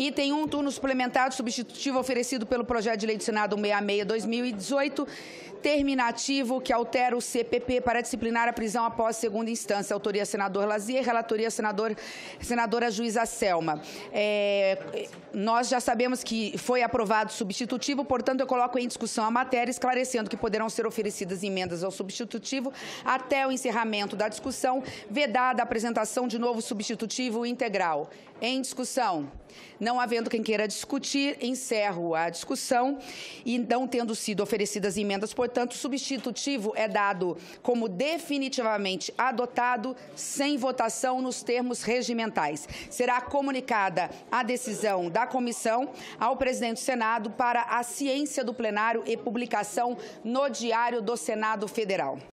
Item 1, turno suplementar substitutivo oferecido pelo projeto de lei do Senado 166/2018, terminativo que altera o CPP para disciplinar a prisão após segunda instância. Autoria senador Lazier, relatoria senadora juíza Selma. Nós já sabemos que foi aprovado o substitutivo, portanto eu coloco em discussão a matéria, esclarecendo que poderão ser oferecidas emendas ao substitutivo até o encerramento da discussão, vedada a apresentação de novo substitutivo integral. Em discussão. Não havendo quem queira discutir, encerro a discussão e não tendo sido oferecidas emendas, portanto, o substitutivo é dado como definitivamente adotado, sem votação nos termos regimentais. Será comunicada a decisão da comissão ao presidente do Senado para a ciência do plenário e publicação no Diário do Senado Federal.